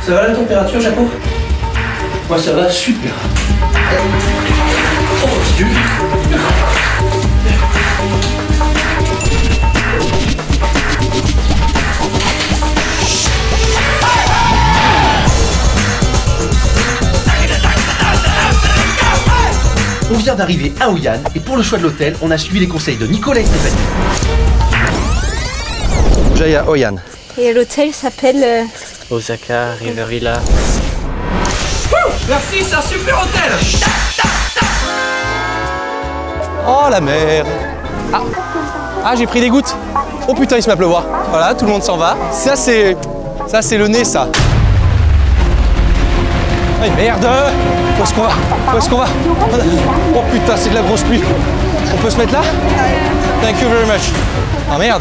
Ça va la température, Jaco? Moi ça va super. On continue. On vient d'arriver à Hoi An et pour le choix de l'hôtel, on a suivi les conseils de Nicolas et Stéphanie. J'aille à Hoi An. Et l'hôtel s'appelle Osaka Riverilla. Merci, c'est un super hôtel. Oh la mer. Ah, j'ai pris des gouttes. Oh putain, il se met à pleuvoir. Voilà, tout le monde s'en va. Ça c'est le nez, ça. Oh merde. Où est-ce qu'on va? Où est-ce qu'on va? Oh putain, c'est de la grosse pluie. On peut se mettre là? Thank you very much. Ah merde.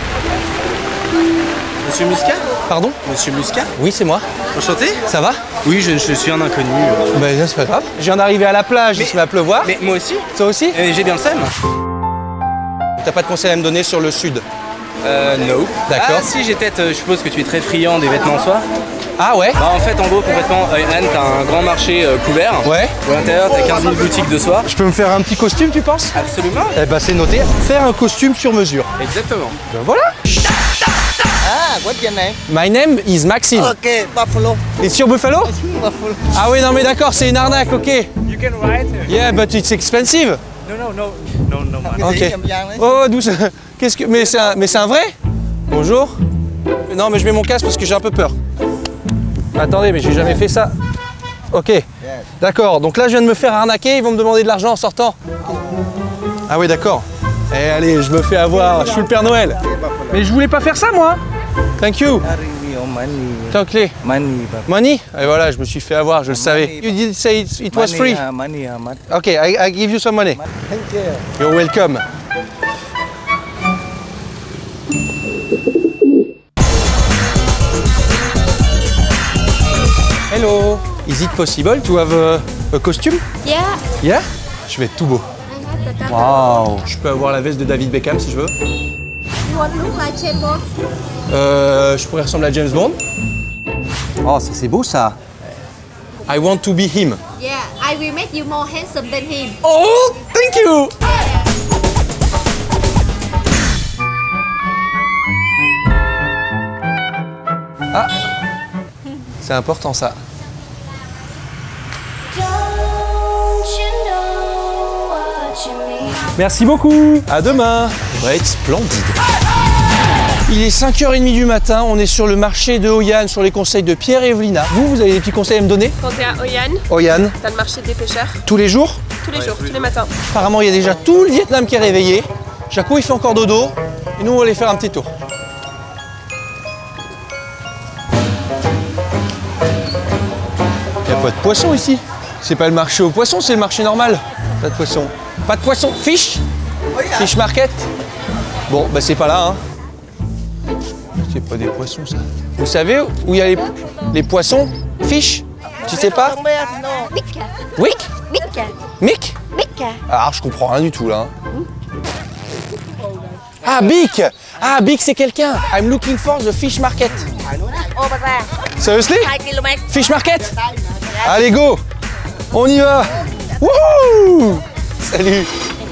Monsieur Muscat? Pardon? Monsieur Muscat? Oui, c'est moi. Enchanté? Ça va? Oui, je suis un inconnu. Ben non, c'est pas grave. Je viens d'arriver à la plage, il se met à pleuvoir. Mais moi aussi? Toi aussi? J'ai bien le seum. T'as pas de conseils à me donner sur le sud? No. D'accord. Ah si, j'ai peut-être, je suppose que tu es très friand des vêtements en soie. Ah ouais? Bah en fait, en gros, complètement, Hoi An, t'as un grand marché couvert. Ouais. Où à l'intérieur, t'as 15 000 boutiques de soie. Je peux me faire un petit costume, tu penses? Absolument. Eh ben c'est noté. Faire un costume sur mesure. Exactement. Ben voilà. Ah, what's your name? My name is Maxime. Okay, Buffalo. It's your buffalo? Buffalo. Ah oui, non mais d'accord, c'est une arnaque, ok. You can ride. Yeah, but it's expensive. No, man. Ok. Oh, douce. Qu'est-ce que... Mais c'est un vrai? Bonjour. Non, mais je mets mon casque parce que j'ai un peu peur. Attendez, mais j'ai jamais fait ça. Ok. D'accord, donc là je viens de me faire arnaquer, ils vont me demander de l'argent en sortant. Ah oui, d'accord. Eh allez, je me fais avoir, je suis le Père Noël. Mais je voulais pas faire ça, moi. Thank you. Tant clé. Money? Et voilà, je me suis fait avoir, je le savais. You did say it was free. Money, money. Ok, I give you some money. Thank you. You're welcome. Hello. Is it possible to have a costume? Yeah. Yeah? Je vais être tout beau. Waouh. Je peux avoir la veste de David Beckham si je veux. You want to look like James Bond? Je pourrais ressembler à James Bond. Oh, ça c'est beau ça. I want to be him. Yeah, I will make you more handsome than him. Oh, thank you. Ah, c'est important ça. Merci beaucoup. À demain. Ça va être splendide. Il est 5h30 du matin, on est sur le marché de Hoi An sur les conseils de Pierre et Evelina. Vous avez des petits conseils à me donner? Quand t'es à Hoi An, Hoi An, t'as le marché des pêcheurs. tous les jours? Tous les jours, tous les matins. Apparemment, il y a déjà tout le Vietnam qui est réveillé. Jaco, il fait encore dodo. Et nous, on va aller faire un petit tour. Il n'y a pas de poisson ici. C'est pas le marché aux poissons, c'est le marché normal. Pas de poisson. Pas de poisson. Fish? Fish market? Bon, bah c'est pas là, hein. C'est pas des poissons, ça. Vous savez où il y a les poissons? Fish? Tu sais pas? Wick? Mick? Ah, je comprends rien du tout, là. Ah, Bic! Ah, Bic, c'est quelqu'un. I'm looking for the fish market. Seriously? Fish market? Allez, go! On y va! Wouhou! Salut!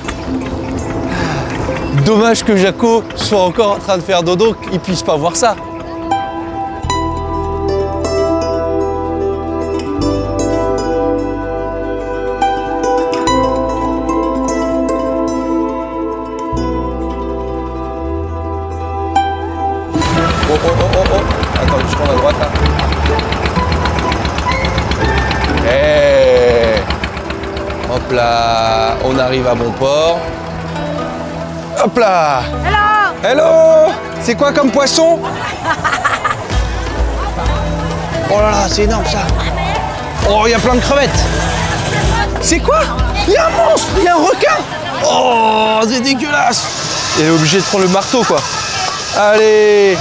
Dommage que Jaco soit encore en train de faire dodo, qu'il puisse pas voir ça. Oh. Attends, je prends la droite là. Hey. Hop là, on arrive à bon port. Hop là. Hello. C'est quoi comme poisson? Oh là là, c'est énorme ça. Oh, il y a plein de crevettes. C'est quoi? Il y a un monstre, il y a un requin. Oh, c'est dégueulasse. Il est obligé de prendre le marteau quoi. Allez.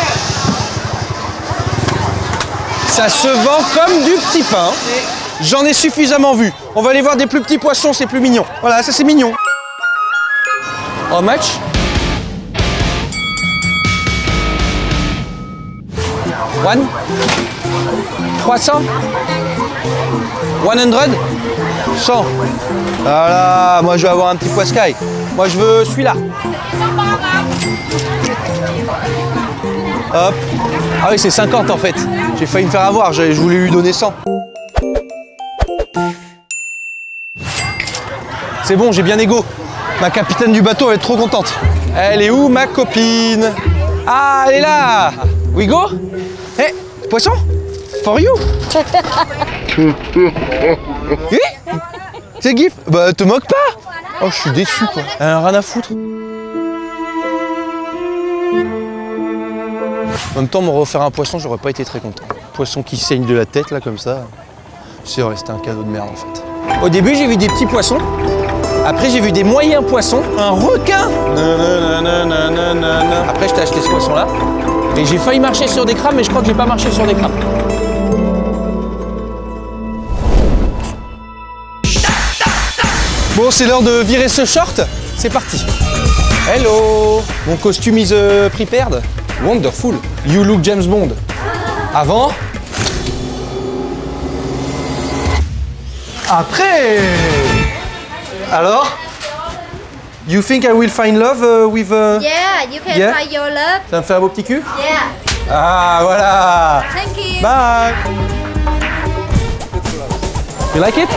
Ça se vend comme du petit pain. J'en ai suffisamment vu. On va aller voir des plus petits poissons, c'est plus mignon. Voilà, ça c'est mignon. How much? One 300 100 100. Voilà, moi je veux avoir un petit poiscaille. Moi je veux celui-là. Hop. Ah oui, c'est 50 en fait. J'ai failli me faire avoir, je voulais lui donner 100. C'est bon, j'ai bien égo. Ma capitaine du bateau, elle est trop contente. Elle est où ma copine? Ah, elle est là. We go? Hey, poisson? For you? Oui? C'est gif? Bah, te moque pas! Oh, je suis déçu quoi. Elle a rien à foutre. En même temps, me refaire un poisson, j'aurais pas été très content. Poisson qui saigne de la tête là comme ça. C'est resté un cadeau de merde en fait. Au début, j'ai vu des petits poissons. Après, j'ai vu des moyens poissons. Un requin! Après, je t'ai acheté ce poisson-là. Et j'ai failli marcher sur des crabes, mais je crois que j'ai pas marché sur des crabes. Bon, c'est l'heure de virer ce short. C'est parti. Hello! Mon costume is prepared. Wonderful. You look James Bond. Avant. Après. Alors? You think I will find love with... Yeah, you can Yeah. find your love. Ça me fait un beau petit cul? Yeah. Ah, voilà. Thank you. Bye. You like it?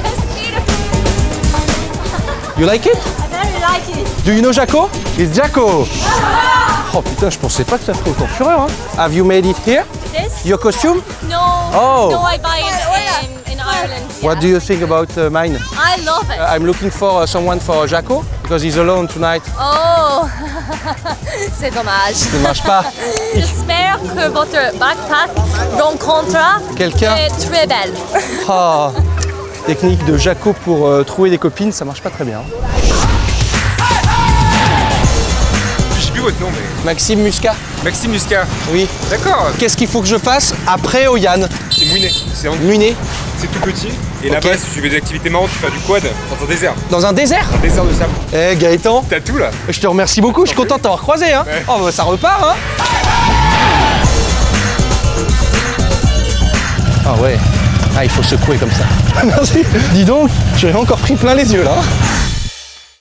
You like it? I very like it. Do you know Jaco? It's Jaco. Oh putain, je pensais pas que ça ferait autant fureur. Hein. Have you made it here? This? Your costume? No. Oh. No, I buy it in Ireland. What do you think about mine? I love it. I'm looking for someone for Jaco because he's alone tonight. Oh, c'est dommage. Ça ne marche pas. J'espère que votre backpack rencontrera Quelqu'un. très belle. Oh. Technique de Jaco pour trouver des copines, ça marche pas très bien. Je sais plus votre nom, mais. Maxime Muscat. Maxime Muscat. Oui. D'accord. Qu'est-ce qu'il faut que je fasse après Oyan? C'est Mouinet. C'est en dessous. Muiné. C'est tout petit. Et Ok. là-bas, si tu veux des activités marrantes, tu fais du quad dans un désert. Dans un désert? Un désert de sable. Eh Gaëtan, T'as tout là. je te remercie beaucoup, je suis content de t'avoir croisé. Hein. Ouais. Oh bah ça repart hein. Ah ouais, ah il faut secouer comme ça. Merci. Dis donc, j'ai encore pris plein les yeux là.